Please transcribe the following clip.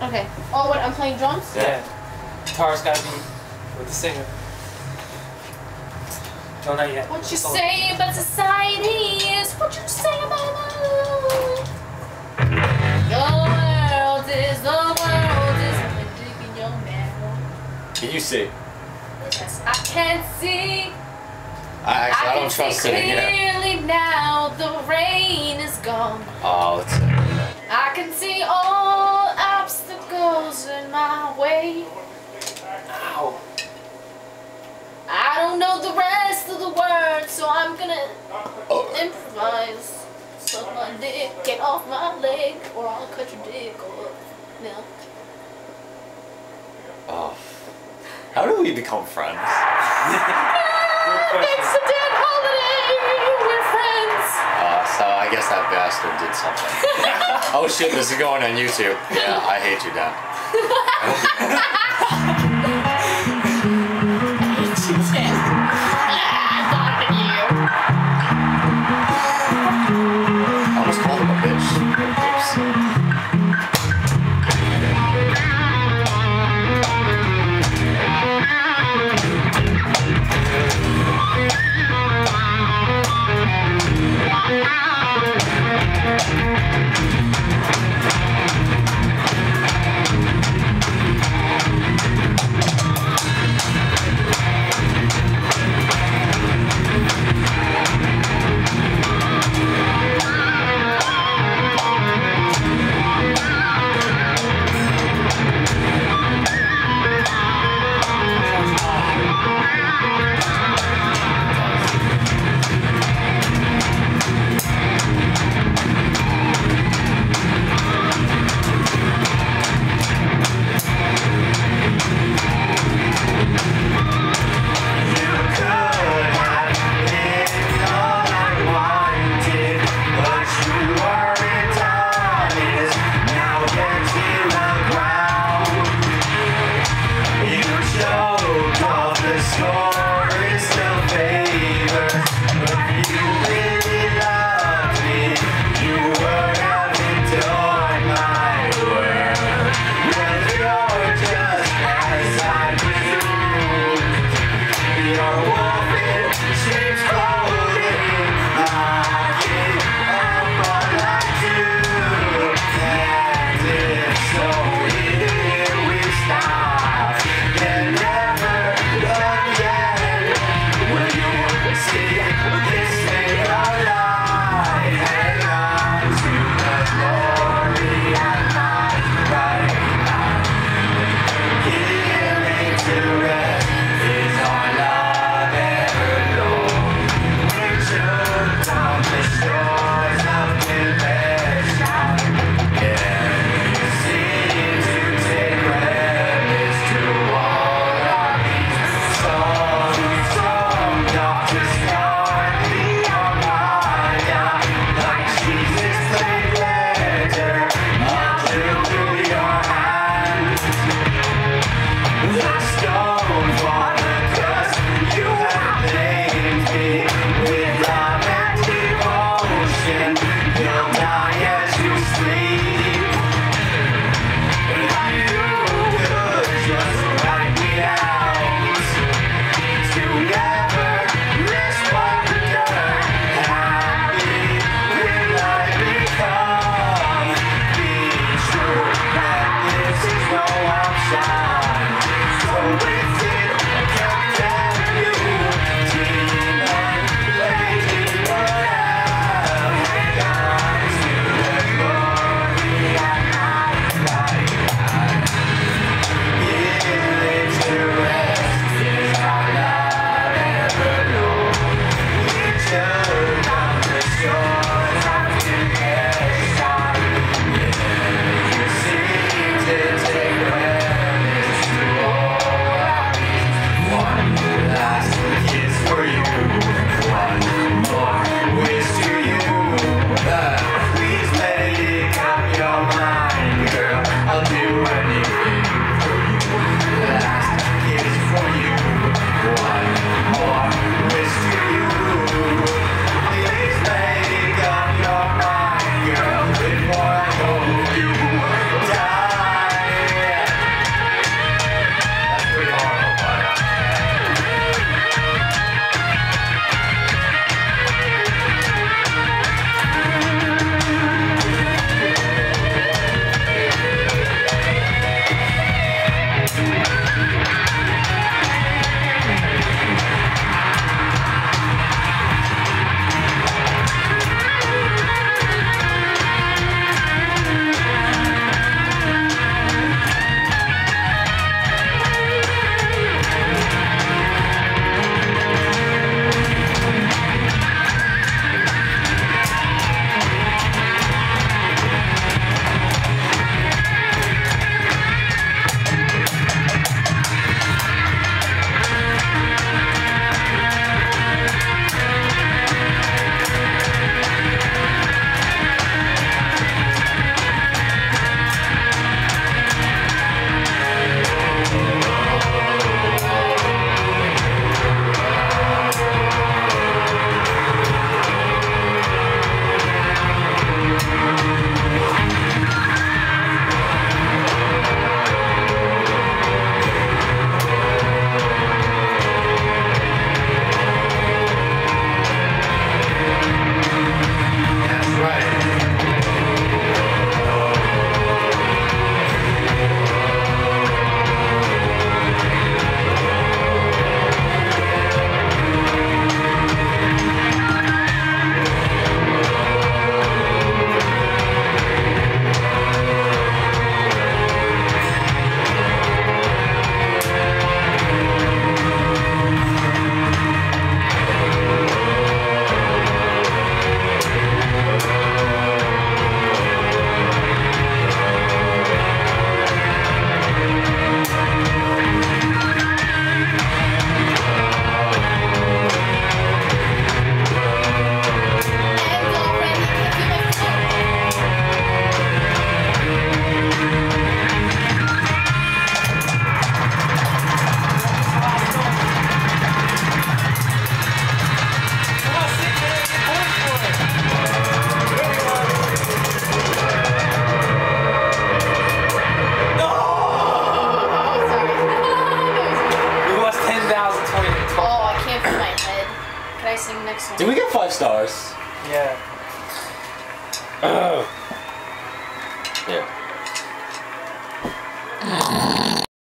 Okay. Oh, what? I'm playing drums? Yeah. Guitar's gotta be with the singer. No, not yet. What you say about society is what you say about love. The world is in your mouth. Can you see? Yes, I can't see. I don't trust sitting here. Clearly now the rain is gone. Oh, let's see. I can see all obstacles in my way. Ow. I don't know the rest of the words, so I'm gonna improvise. Suck my dick, get off my leg, or I'll cut your dick off. No. Oh. How do we become friends? It's a dead holiday! We're friends! So I guess that bastard did something. Oh shit, this is going on YouTube. Yeah, I hate you, Dad. I almost called him a bitch. sing next one. Did we get 5 stars? Yeah. Here.